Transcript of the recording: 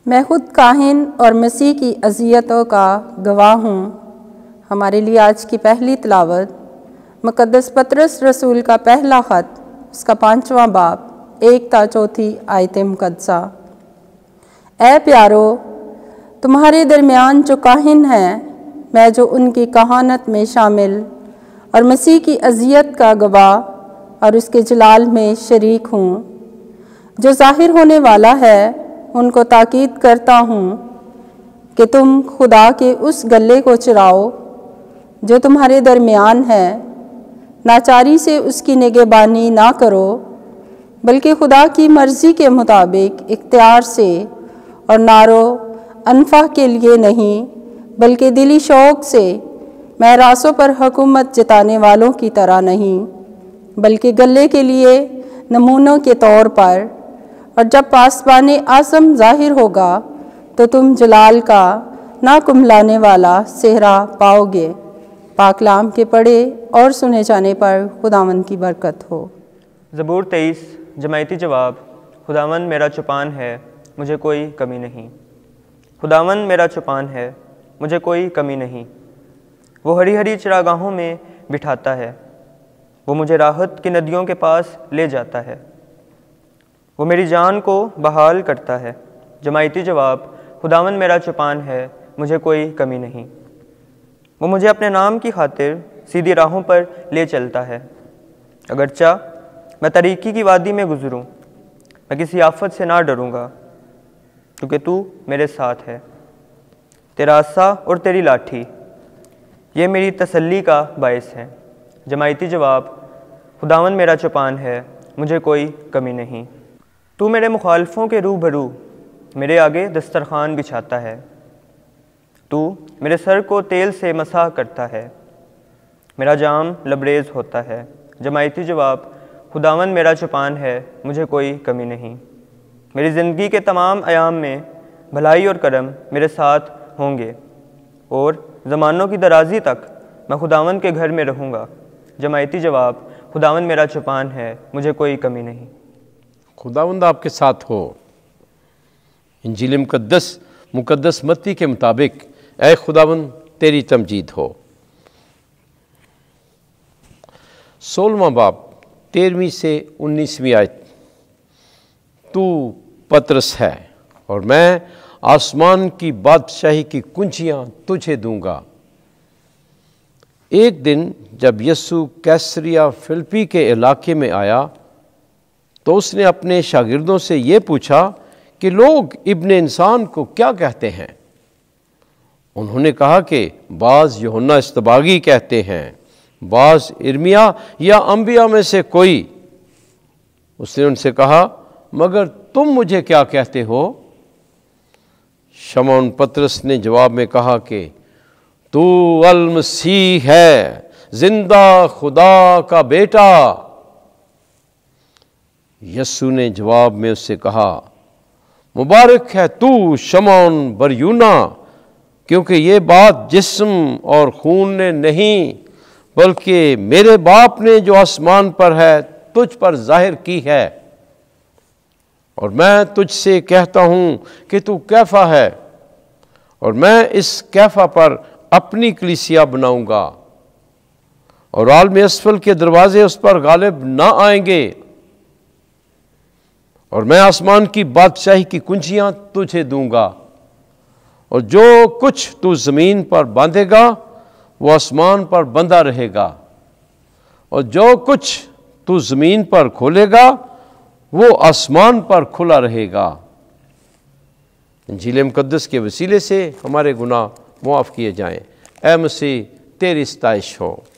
میں خود کاہن اور مسیح کی اذیتوں کا گواہ ہوں۔ ہمارے لیے آج کی پہلی تلاوت مقدس پطرس رسول کا پہلا خط، اس کا 5واں باب 1 تا 4 آیت مقدسہ۔ اے پیارو، تمہارے درمیان جو کاہن ہیں، میں جو ان کی کہانت میں شامل اور مسیح کی اذیت کا گواہ اور اس کے جلال میں شریک ہوں، جو ظاہر ہونے والا ہے، ان کو تاکید کرتا ہوں کہ تم خدا کے اس گلے کو چراؤ جو تمہارے درمیان ہے، ناچاری سے اس کی نگہبانی نہ کرو، بلکہ خدا کی مرضی کے مطابق اختیار سے، اور نارو انفع کے لیے نہیں بلکہ دلی شوق سے، میں راسوں پر حکومت جتانے والوں کی طرح نہیں، بلکہ گلے کے لیے نمونوں کے طور پر، اور جب پاسبان اعظم ظاہر ہوگا تو تم جلال کا نہ کملانے والا صحرا پاؤ گے۔ پاک کلام کے پڑھے اور سنے جانے پر خداوند کی برکت ہو۔ زبور 23 جماعتی جواب۔ خداوند میرا چوپان ہے، مجھے کوئی کمی نہیں۔ خداوند میرا چوپان ہے، مجھے کوئی کمی نہیں۔ وہ ہری ہری چراگاہوں میں بٹھاتا ہے، وہ مجھے راحت کی ندیوں کے پاس لے جاتا ہے، وہ میری جان کو بحال کرتا ہے۔ جماعتی جواب۔ خداوند میرا چوپان ہے، مجھے کوئی کمی نہیں۔ وہ مجھے اپنے نام کی خاطر سیدھی راہوں پر لے چلتا ہے۔ اگرچہ میں تاریکی کی وادی میں گزروں، میں کسی آفت سے نہ ڈروں گا، کیونکہ تو میرے ساتھ ہے۔ تیرا عصا اور تیری لاٹھی، یہ میری تسلی کا باعث ہے۔ جماعتی جواب۔ خداوند میرا چوپان ہے، مجھے کوئی کمی نہیں۔ تو میرے مخالفوں کے روبرو میرے آگے دسترخوان بچھاتا ہے، تو میرے سر کو تیل سے مسح کرتا ہے، میرا جام لبریز ہوتا ہے۔ جماعتی جواب۔ خداوند میرا چوپان ہے، مجھے کوئی کمی نہیں۔ میری زندگی کے تمام ایام میں بھلائی اور کرم میرے ساتھ ہوں گے، اور زمانوں کی درازی تک میں خداوند کے گھر میں رہوں گا۔ جماعتی جواب۔ خداوند میرا چوپان ہے، مجھے کوئی کمی نہیں۔ خداوند آپ کے ساتھ ہو۔ انجیل مقدس متی کے مطابق اے خداوند تیری تمجید ہو۔ 16واں باب 13ویں سے 19ویں آیت۔ تو پطرس ہے اور میں آسمان کی بادشاہی کی کنجیاں تجھے دوں گا۔ ایک دن جب یسوع کیسریا فلپی کے علاقے میں آیا تو اس نے اپنے شاگردوں سے یہ پوچھا کہ لوگ ابن انسان کو کیا کہتے ہیں؟ انہوں نے کہا کہ بعض یوحنا اصطباغی کہتے ہیں، بعض ارمیا یا انبیاء میں سے کوئی۔ اس نے ان سے کہا مگر تم مجھے کیا کہتے ہو؟ شمعون پطرس نے جواب میں کہا کہ تو المسیح ہے، زندہ خدا کا بیٹا۔ یسوع نے جواب میں اس سے کہا مبارک ہے تو شمعون بریونا، کیونکہ یہ بات جسم اور خون نے نہیں بلکہ میرے باپ نے جو آسمان پر ہے تجھ پر ظاہر کی ہے۔ اور میں تجھ سے کہتا ہوں کہ تو کیفا ہے، اور میں اس کیفا پر اپنی کلیسیا بناؤں گا، اور عالم اسفل کے دروازے اس پر غالب نہ آئیں گے۔ اور میں آسمان کی بادشاہی کی کنجیاں تجھے دوں گا، اور جو کچھ تو زمین پر باندھے گا وہ آسمان پر بندھا رہے گا، اور جو کچھ تو زمین پر کھولے گا وہ آسمان پر کھلا رہے گا۔ انجیل مقدس کے وسیلے سے ہمارے گناہ معاف کیے جائیں۔ اے مسیح تیری ستائش ہو۔